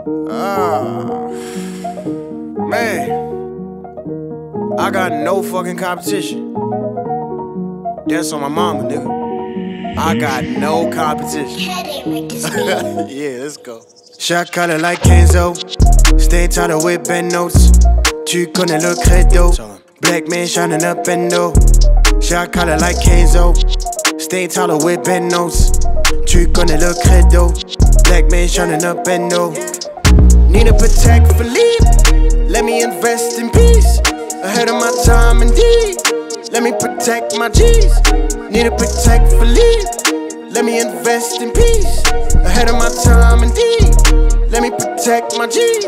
Man, I got no fucking competition. That's on my mama, nigga. I got no competition. Yeah, let's go. Shot caller like Kenzo. Stay tighter with bend notes. Tu connais le credo. Black man shining up bendo. Shot caller like Kenzo. Stay taller with bend notes. Tu connais le credo. Black man shining up bendo. Need to protect Philippe. Let me invest in peace. Ahead of my time indeed. Let me protect my G's. Need to protect Philippe. Let me invest in peace. Ahead of my time indeed. Let me protect my G's.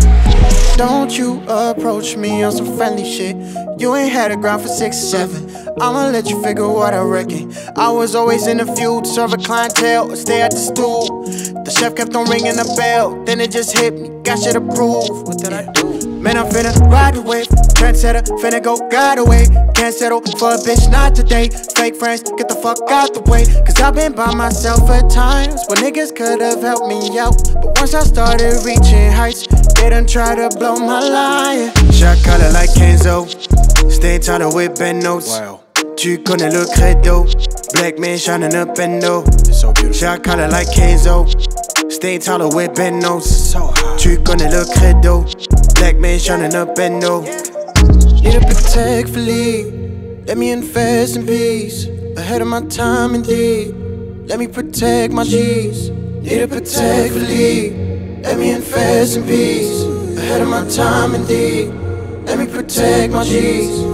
Don't you approach me on some friendly shit. You ain't had a grind for 6 or 7. I'ma let you figure what I reckon. I was always in the field, serve a clientele or stay at the stool. The chef kept on ringing the bell, then it just hit me, got shit approved. What did I do? Man, I'm finna ride the wave, trendsetter, finna go guide away. Can't settle for a bitch, not today. Fake friends, get the fuck out the way. Cause I've been by myself at times when niggas could've helped me out. But once I started reaching heights, they done try to blow my line. Shot caller like Kenzo. Stay tighter with bend notes. Wow. Tu connais le credo. Black man shining up bendo. So shot caller like Kenzo. Stay taller with bend notes. So tu connais le credo. Black man shining up bendo. Need to protect Philippe. Let me invest in peace. Ahead of my time indeed. Let me protect my G's. Need to protect Philippe. Let me invest in peace. Ahead of my time indeed. Let me protect my G's.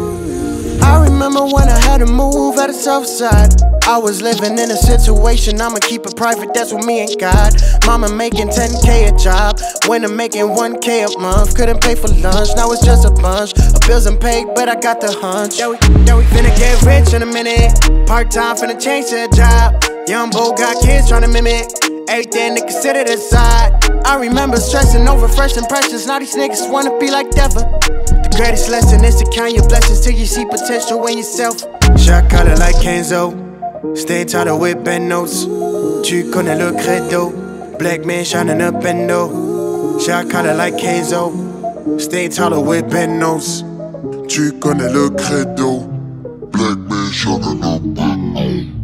I remember when I had to move out of Southside. I was living in a situation, I'ma keep it private, that's with me and God. Mama making 10K a job, winter making 1K a month. Couldn't pay for lunch, now it's just a bunch of bills and paid, but I got the hunch. Yeah, we finna get rich in a minute. Part-time finna change to a job. Young Bo got kids tryna mimic everything they consider the side. I remember stressing over first impressions. Now these niggas wanna be like Devin. The greatest lesson is to count your blessings till you see potential in yourself. Shot caller like Kenzo. Stay tighter with bend notes. Tu connais le credo. Black man shining up bendo. Shot caller like Kenzo. Stay taller with bend notes. Tu connais le credo. Black man shining up bendo.